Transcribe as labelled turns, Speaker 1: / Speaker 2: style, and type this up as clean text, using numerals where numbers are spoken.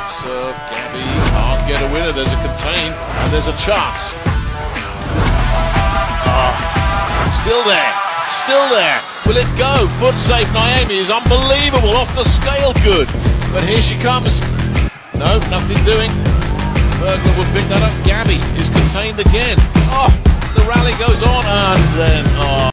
Speaker 1: serve, Gabby can't get a winner. There's a contain and there's a chance. Still there, still there. Will it go? Foot safe. Naomi is unbelievable, off the scale good. But here she comes. No, nothing doing. Berger will pick that up. Gabby is contained again. Oh, the rally goes on and then